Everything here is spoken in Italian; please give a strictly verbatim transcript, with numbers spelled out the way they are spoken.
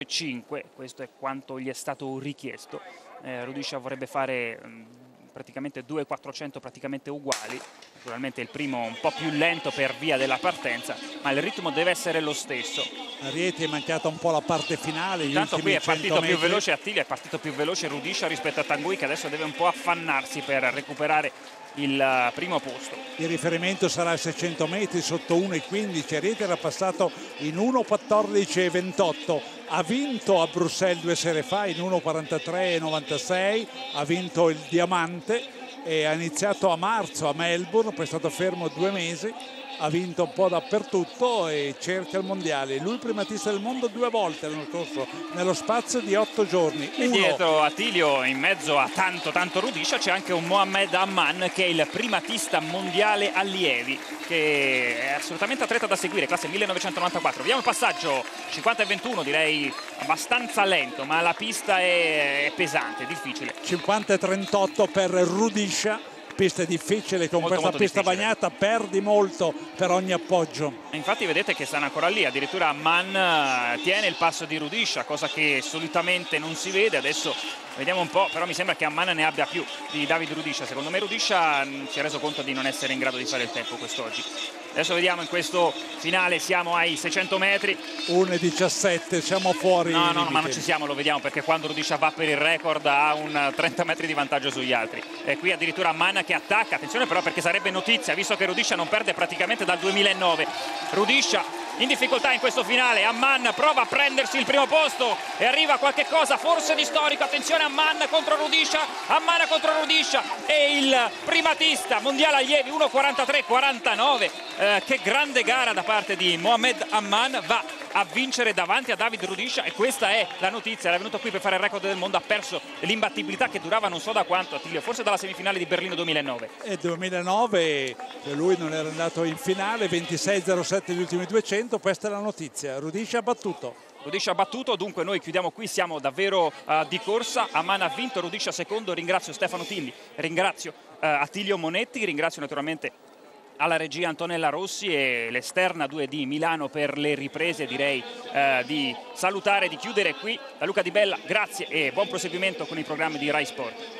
cinque, questo è quanto gli è stato richiesto. eh, Rudisha vorrebbe fare mh, praticamente due quattrocento praticamente uguali, naturalmente il primo un po' più lento per via della partenza, ma il ritmo deve essere lo stesso. A Rieti è mancata un po' la parte finale, gli Intanto qui è partito metri. più veloce Attilio, è partito più veloce Rudisha rispetto a Tanguy, che adesso deve un po' affannarsi per recuperare il primo posto. Il riferimento sarà a seicento metri sotto uno e quindici. Rieti era passato in uno quattordici e ventotto, ha vinto a Bruxelles due sere fa in uno quarantatré e novantasei, ha vinto il diamante e ha iniziato a marzo a Melbourne, poi è stato fermo due mesi, ha vinto un po' dappertutto e cerca il mondiale. Lui primatista del mondo due volte l'anno scorso nello spazio di otto giorni. E Uno. dietro Attilio, in mezzo a tanto tanto Rudisha, c'è anche un Mohamed Amman che è il primatista mondiale allievi, che è assolutamente atleta da seguire, classe millenovecentonovantaquattro. Vediamo il passaggio, cinquanta e ventuno, direi abbastanza lento, ma la pista è, è pesante, difficile. cinquanta e trentotto per Rudisha. Pista difficile, con molto, questa molto pista difficile. bagnata perdi molto per ogni appoggio. E infatti vedete che stanno ancora lì, addirittura Amman tiene il passo di Rudisha, cosa che solitamente non si vede. Adesso vediamo un po', però mi sembra che Amman ne abbia più di David Rudisha. Secondo me Rudisha si è reso conto di non essere in grado di fare il tempo quest'oggi. Adesso vediamo in questo finale, siamo ai seicento metri. uno e diciassette, siamo fuori. No, no, no, ma non ci siamo, lo vediamo, perché quando Rudisha va per il record ha un trenta metri di vantaggio sugli altri. E qui addirittura Amman che attacca, attenzione però perché sarebbe notizia, visto che Rudisha non perde praticamente dal duemilanove. Rudisha in difficoltà in questo finale, Amman prova a prendersi il primo posto e arriva qualche cosa forse di storico. Attenzione, Amman contro Rudisha, Amman contro Rudisha e il primatista mondiale allievi uno quarantatré quarantanove. eh, che grande gara da parte di Mohamed Amman, va a vincere davanti a David Rudisha e questa è la notizia. Era venuto qui per fare il record del mondo, ha perso l'imbattibilità che durava non so da quanto, Attilio, forse dalla semifinale di Berlino duemilanove. E duemilanove lui non era andato in finale, ventisei zero sette gli ultimi duecento, questa è la notizia. Rudisha ha battuto. Rudisha ha battuto, dunque noi chiudiamo qui, siamo davvero uh, di corsa. Amman ha vinto, Rudisha secondo. Ringrazio Stefano Tilli, ringrazio uh, Attilio Monetti, ringrazio naturalmente alla regia Antonella Rossi e l'esterna due D Milano per le riprese. Direi eh, di salutare, di chiudere qui. Da Luca Di Bella, grazie e buon proseguimento con i programmi di Rai Sport.